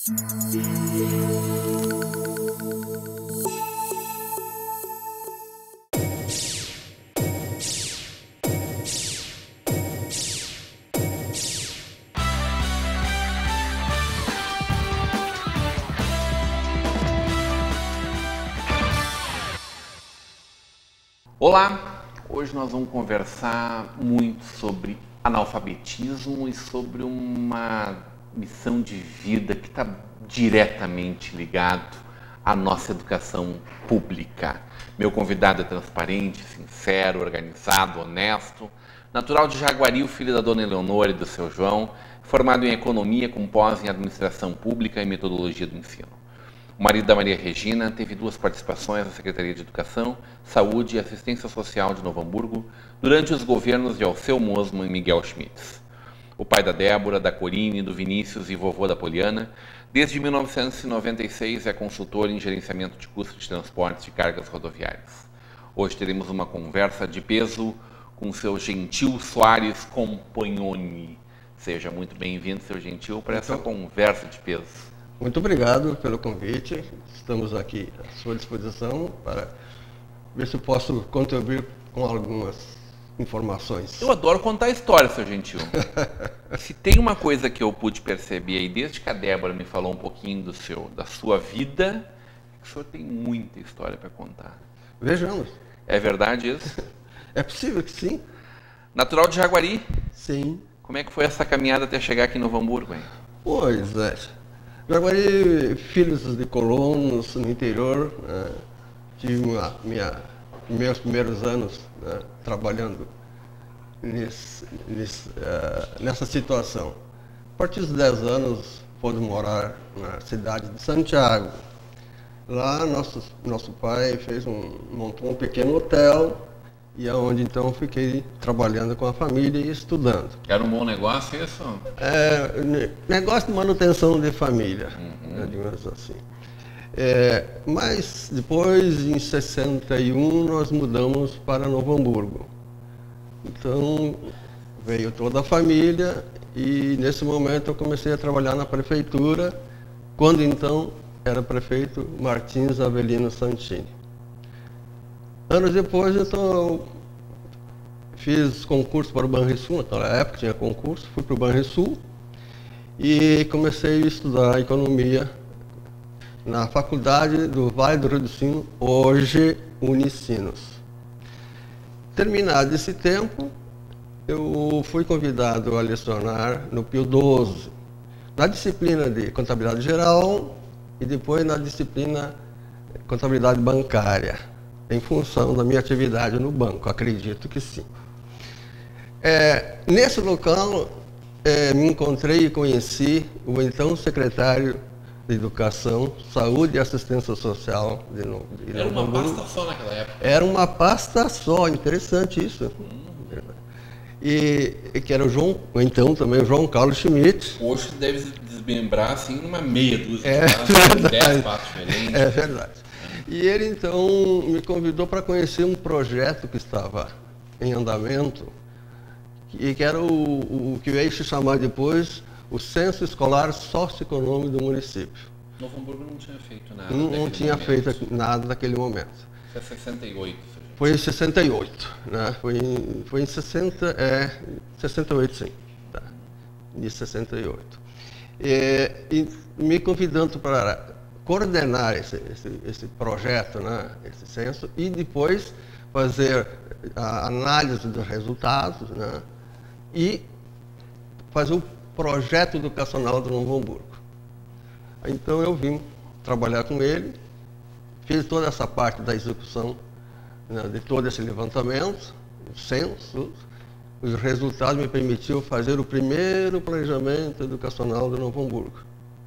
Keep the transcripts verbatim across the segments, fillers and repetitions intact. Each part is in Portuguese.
Olá! Hoje nós vamos conversar muito sobre analfabetismo e sobre uma missão de vida que está diretamente ligado à nossa educação pública. Meu convidado é transparente, sincero, organizado, honesto, natural de Jaguari, o filho da dona Eleonora e do seu João, formado em economia com pós em administração pública e metodologia do ensino. O marido da Maria Regina teve duas participações na Secretaria de Educação, Saúde e Assistência Social de Novo Hamburgo durante os governos de Alceu Mosman e Miguel Schmitz. O pai da Débora, da Corine, do Vinícius e vovô da Poliana, desde mil novecentos e noventa e seis é consultor em gerenciamento de custos de transportes de cargas rodoviárias. Hoje teremos uma conversa de peso com o seu Gentil Soares Compagnoni. Seja muito bem-vindo, seu Gentil, para essa então... conversa de peso. Muito obrigado pelo convite. Estamos aqui à sua disposição para ver se eu posso contribuir com algumas informações. Eu adoro contar história, seu Gentil. Se tem uma coisa que eu pude perceber aí, desde que a Débora me falou um pouquinho do seu, da sua vida, é que o senhor tem muita história para contar. Vejamos. É verdade isso? É possível que sim. Natural de Jaguari? Sim. Como é que foi essa caminhada até chegar aqui em Novo Hamburgo, hein? Pois é. Jaguari, filhos de colonos no interior, né, tive uma, minha, meus primeiros anos, né, trabalhando nesse, nesse, uh, nessa situação. A partir dos dez anos, fomos morar na cidade de Santiago. Lá, nosso, nosso pai fez um, montou um pequeno hotel, e é onde então fiquei trabalhando com a família e estudando. Era um bom negócio isso? É, negócio de manutenção de família, uhum. né, digamos assim. É, mas depois, em sessenta e um, nós mudamos para Novo Hamburgo. Então, veio toda a família e nesse momento eu comecei a trabalhar na prefeitura, quando então era prefeito Martins Avelino Santini. Anos depois, então, fiz concurso para o Banrisul, naquela época tinha concurso, fui para o Banrisul e comecei a estudar economia na faculdade do Vale do Rio do Sino, hoje Unicinos. Terminado esse tempo, eu fui convidado a lecionar no Pio doze, na disciplina de contabilidade geral e depois na disciplina contabilidade bancária, em função da minha atividade no banco, acredito que sim. É, nesse local, é, me encontrei e conheci o então secretário de Educação, Saúde e Assistência Social de Novo Hamburgo. Era uma pasta só naquela época? Era uma pasta só, interessante isso. Hum. E, e que era o João, então também o João Carlos Schmidt. Hoje deve se desmembrar assim numa meia dúzia é de pastas, dez pastas diferentes. É verdade. E ele então me convidou para conhecer um projeto que estava em andamento, e que era o, o que veio se chamar depois o Censo Escolar Socioeconômico do município. Novo Hamburgo não tinha feito nada. Não, não tinha momento. feito nada naquele momento. Isso é sessenta e oito. Foi em sessenta e oito, né? Foi em, foi em sessenta, é, sessenta e oito sim, tá? De sessenta e oito. E, e me convidando para coordenar esse, esse, esse projeto, né, esse censo, e depois fazer a análise dos resultados, né, e fazer o projeto educacional do Novo Hamburgo. Então eu vim trabalhar com ele, fiz toda essa parte da execução, né, de todo esse levantamento, o censo, os resultados me permitiram fazer o primeiro planejamento educacional do Novo Hamburgo.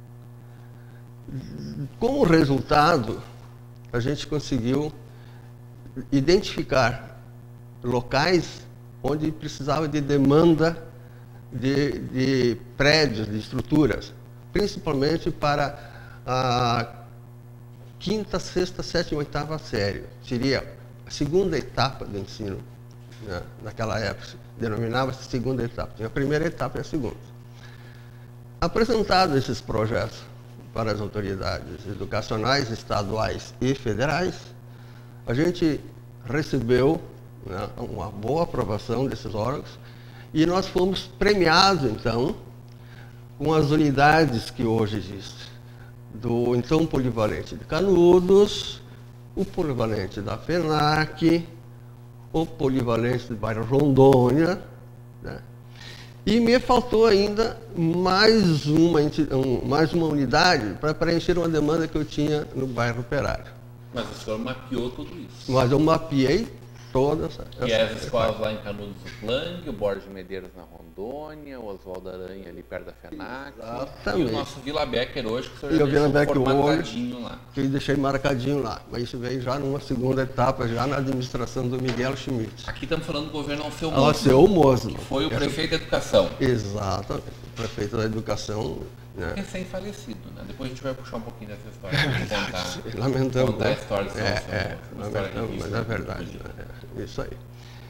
Como resultado, a gente conseguiu identificar locais onde precisava de demanda de, de prédios, de estruturas, principalmente para a quinta, sexta, sétima, oitava série. Seria a segunda etapa do ensino, né, naquela época, denominava-se segunda etapa. Tinha a primeira etapa e a segunda. Apresentados esses projetos para as autoridades educacionais, estaduais e federais, a gente recebeu, né, uma boa aprovação desses órgãos e nós fomos premiados, então, com as unidades que hoje existem, do então polivalente de Canudos, o polivalente da FENAC, o polivalente do bairro Rondônia, né? E me faltou ainda mais uma, mais uma unidade para preencher uma demanda que eu tinha no bairro Operário. Mas o senhor mapeou tudo isso? Mas eu mapeei todas essas. E as escolas lá em Canudos do Plangue, o Borges de Medeiros na Rondônia, o Oswaldo Aranha ali perto da FENAC. Exatamente. E o nosso Vila Becker hoje, que o senhor e já o Vila deixou Becker marcadinho hoje, lá. Que eu deixei marcadinho lá. Mas isso veio já numa segunda etapa, já na administração do Miguel Schmidt. Aqui estamos falando do governo Alceu Mosman. Alceu Mosman. Que foi o prefeito da Educação. Exatamente. O prefeito da Educação. Né? Recém-falecido, né? Depois a gente vai puxar um pouquinho dessa história para contar. Lamentamos. Contar a história do é, é, lamentamos, mas é verdade. Né? É, isso aí.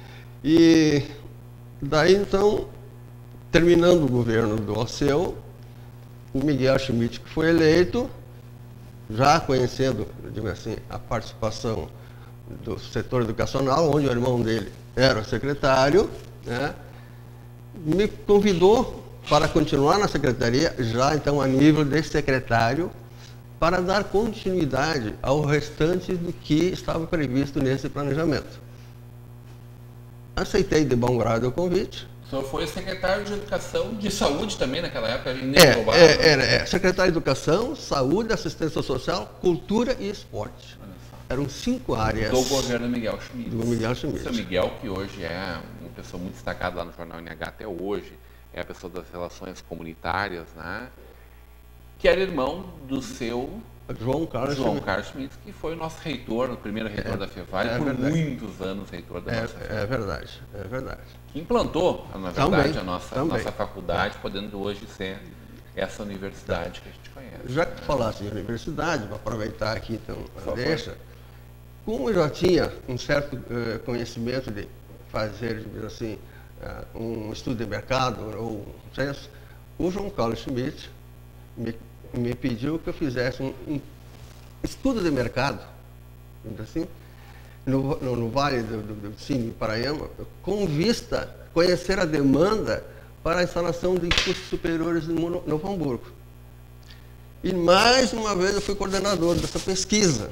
E daí, então, terminando o governo do Alceu, o Miguel Schmidt, que foi eleito, já conhecendo, digo assim, a participação do setor educacional, onde o irmão dele era o secretário, né, me convidou para continuar na secretaria, já então a nível de secretário, para dar continuidade ao restante do que estava previsto nesse planejamento. Aceitei de bom grado o convite. O senhor foi secretário de Educação, de Saúde também naquela época? É, é, era, é, secretário de Educação, Saúde, Assistência Social, Cultura e Esporte. Eram cinco áreas. Do governo Miguel Schmidt. Do Miguel Schmidt. O seu Miguel, que hoje é uma pessoa muito destacada lá no Jornal N H até hoje, é a pessoa das relações comunitárias, né? Que era irmão do seu João Carlos João Schmidt. Carlos Schmidt, que foi o nosso reitor, o primeiro reitor é, da FEVAL, é por verdade. muitos anos reitor da é, nossa é verdade, é verdade. Que implantou, na verdade, também, a nossa, também. nossa faculdade, é. podendo hoje ser essa universidade que a gente conhece. Já que tu falasse em universidade, vou aproveitar aqui então a deixa, como eu já tinha um certo uh, conhecimento de fazer, digamos assim, uh, um estudo de mercado ou um censo, o João Carlos Schmidt me, me pediu que eu fizesse um, um estudo de mercado, assim, no, no, no Vale do, do, do Cine Paraíba, com vista a conhecer a demanda para a instalação de cursos superiores no Novo Hamburgo. E mais uma vez eu fui coordenador dessa pesquisa.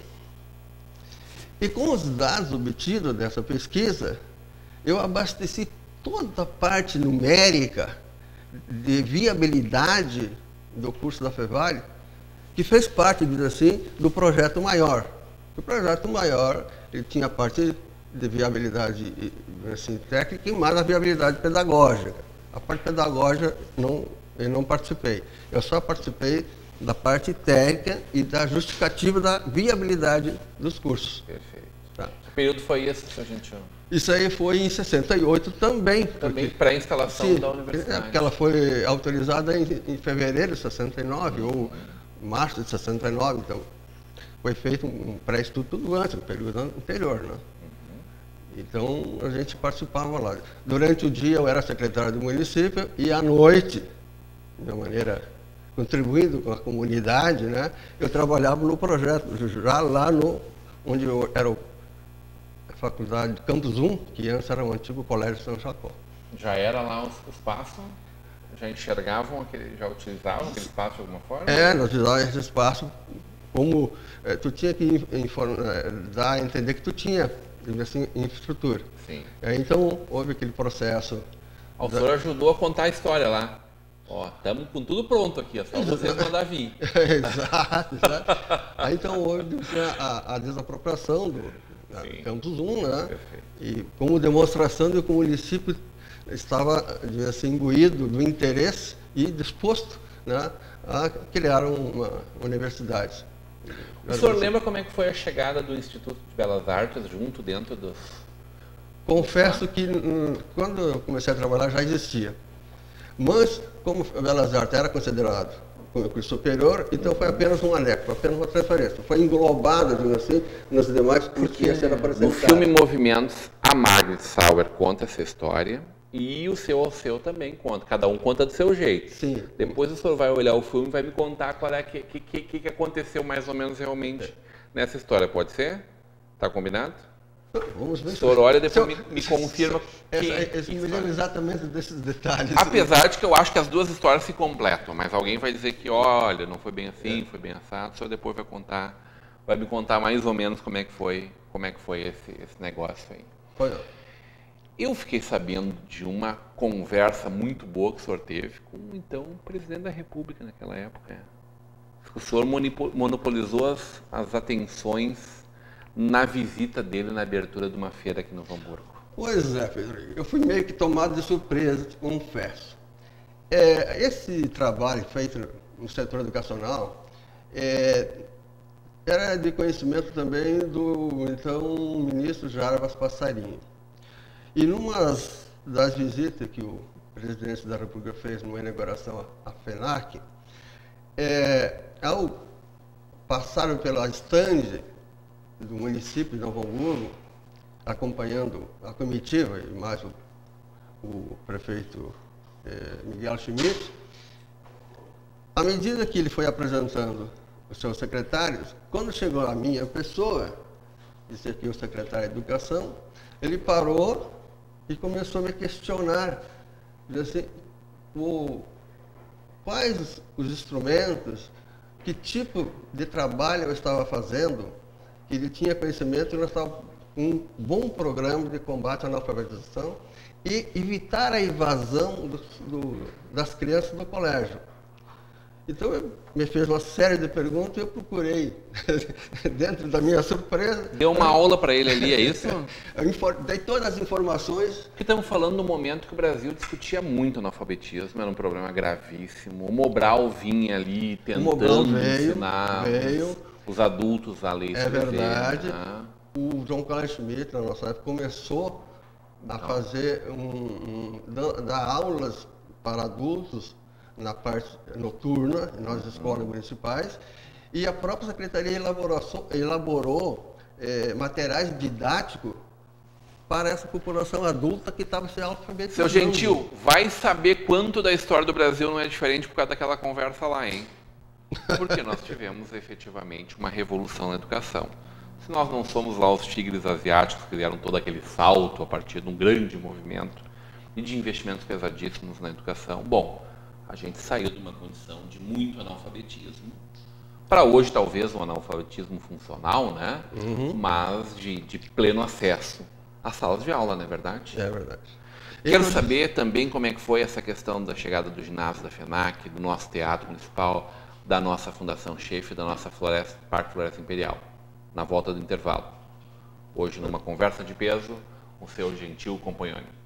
E com os dados obtidos dessa pesquisa, eu abasteci toda a parte numérica de viabilidade do curso da FEVAL, que fez parte, diz assim, do projeto maior. O projeto maior, ele tinha a parte de viabilidade assim, técnica e mais a viabilidade pedagógica. A parte pedagógica não, eu não participei. Eu só participei da parte técnica e da justificativa da viabilidade dos cursos. Perfeito. Tá. Que período foi esse que a gente chama? Isso aí foi em sessenta e oito também. Também para a instalação sim, da universidade. É, porque ela foi autorizada em, em fevereiro de sessenta e nove, uhum. ou março de sessenta e nove, então foi feito um pré-estudo tudo antes, no período anterior, né? Uhum. Então a gente participava lá. Durante o dia eu era secretário do município e à noite, de uma maneira contribuindo com a comunidade, né? Eu trabalhava no projeto, já lá no, onde eu era o, a faculdade de Campus um, que antes era o antigo Colégio São Jacó. Já era lá o espaço? Já enxergavam, aquele, já utilizavam aquele espaço de alguma forma? É, nós utilizávamos esse espaço como é, tu tinha que informar, dar a entender que tu tinha, assim, infraestrutura. Sim. É, então houve aquele processo. O senhor ajudou a contar a história lá. Ó, estamos com tudo pronto aqui, é só vocês mandar vir. Exato, exato. Aí então houve a, a desapropriação do Campus um, né? Perfeito. E como demonstração de que o município estava assim, imbuído do interesse e disposto, né, a criar uma universidade. O senhor lembra como é que foi a chegada do Instituto de Belas Artes junto dentro dos... Confesso que hum, quando eu comecei a trabalhar já existia. Mas, como Belas Artes era considerado como curso superior, então foi apenas um anexo, apenas uma transferência. Foi englobado, digamos assim, nos demais cursos que ia ser apresentado. No filme Movimentos, a Margit Sauer conta essa história E o seu, o seu também conta, cada um conta do seu jeito. Sim. Depois o senhor vai olhar o filme e vai me contar qual é que, que, que, que aconteceu mais ou menos realmente nessa história, pode ser? Tá combinado? Vamos ver. O senhor olha e depois Seu, me, me confirma essa, que, esse que me lembro exatamente desses detalhes. Apesar de que eu acho que as duas histórias se completam, mas alguém vai dizer que, olha, não foi bem assim, é. foi bem assado, o senhor depois vai contar, vai me contar mais ou menos como é que foi, como é que foi esse, esse negócio aí. Foi. Eu fiquei sabendo de uma conversa muito boa que o senhor teve com então, o presidente da República naquela época. O senhor monopolizou as, as atenções na visita dele na abertura de uma feira aqui no Novo Hamburgo. Pois é, Pedro. Eu fui meio que tomado de surpresa, te confesso. É, esse trabalho feito no setor educacional é, era de conhecimento também do então ministro Jarbas Passarinho. E numa das visitas que o presidente da República fez numa inauguração à FENAC, é, ao passar pela estande do município de Novo Hamburgo, acompanhando a comitiva e mais o, o prefeito é, Miguel Schmidt, à medida que ele foi apresentando os seus secretários, quando chegou a minha pessoa, disse aqui o secretário de Educação, ele parou e começou a me questionar, assim, o, quais os instrumentos, que tipo de trabalho eu estava fazendo, que ele tinha conhecimento e nós estávamos com um bom programa de combate à analfabetização e evitar a evasão do, do, das crianças do colégio. Então, ele me fez uma série de perguntas e eu procurei, dentro da minha surpresa... Deu uma aula para ele ali, é isso? Eu dei todas as informações. Porque estamos falando no momento que o Brasil discutia muito analfabetismo, era um problema gravíssimo. O Mobral vinha ali tentando veio, ensinar veio. Os, os adultos a ler e É escrever, verdade. né? O João Carlos Schmidt, na nossa época, começou a Então. fazer, um, um, dar aulas para adultos na parte noturna, nas escolas municipais, e a própria Secretaria elaborou, elaborou é, materiais didáticos para essa população adulta que estava se alfabetizando. Seu Gentil, vai saber quanto da história do Brasil não é diferente por causa daquela conversa lá, hein? Porque nós tivemos efetivamente uma revolução na educação. Se nós não somos lá os tigres asiáticos que deram todo aquele salto a partir de um grande movimento e de investimentos pesadíssimos na educação, bom, a gente saiu de uma condição de muito analfabetismo para hoje talvez um analfabetismo funcional, né? Uhum. Mas de, de pleno acesso às salas de aula, não é verdade? É verdade. Quero Eu... saber também como é que foi essa questão da chegada do ginásio da FENAC, do nosso teatro municipal, da nossa Fundação Schaefer, da nossa Floresta, Parque Floresta Imperial, na volta do intervalo. Hoje, numa conversa de peso, o seu Gentil Companhone.